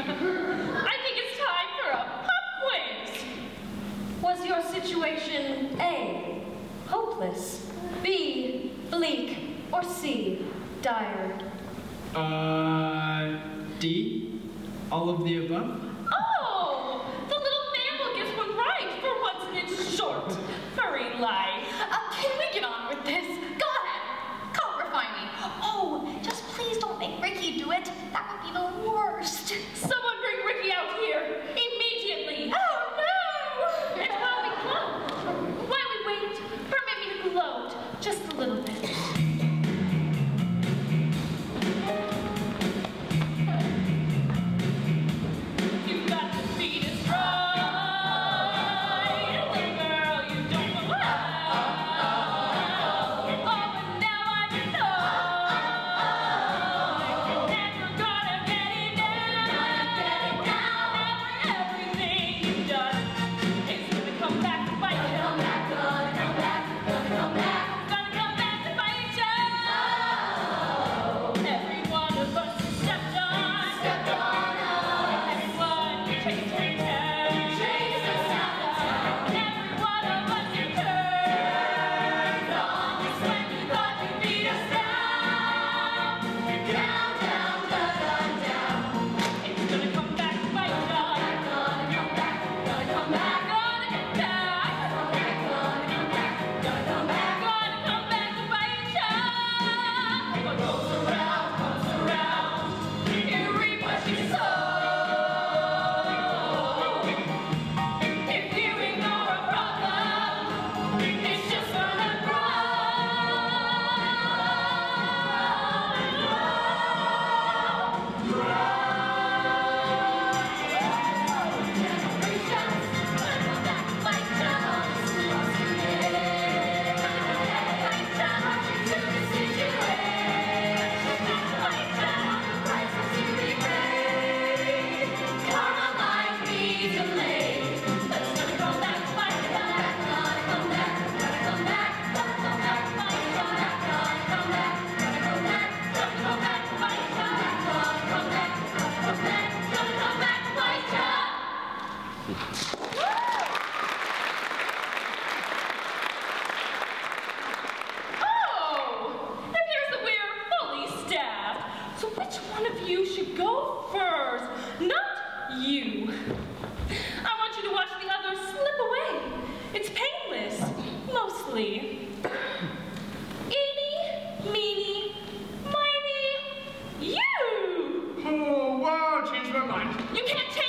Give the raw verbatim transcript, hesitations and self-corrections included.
I think it's time for a pop quiz. Was your situation A, hopeless, B, bleak, or C, dire? Uh, D, all of the above. Oh, the little mammal gets one right for once in its short, furry life. Uh, can we get on with this? Go ahead. Codify me. Oh, just please don't make Ricky do it. That would be the worst. Someone bring Ricky out here immediately. Oh, no! And while we gloat, while we wait, permit me to gloat just a little bit. You've got to be destroyed, little girl, you don't know how. Oh, but now I know, and we're gonna get it down. Everything you've done is gonna come back to bite you. Gonna come back, gonna come back, gonna come back to bite you. Every one of us is stepped on, stepped on. Everyone chased and turned, chased and turned. Every one of us is turned on. Just when you thought you beat us down, down, down, down, down, down. It's gonna come back to bite you. Gonna come back, gonna come back, gonna come back, gonna come back, gonna come back, gonna come back to bite you. What goes around, comes around. You reap what you sow. If you ignore a problem, it's just gonna grow. Oh, it appears that we're fully staffed. So which one of you should go first? Not you. I want you to watch the others slip away. It's painless, mostly. Eeny, meeny, miny, you! Oh, wow, changed my mind. You can't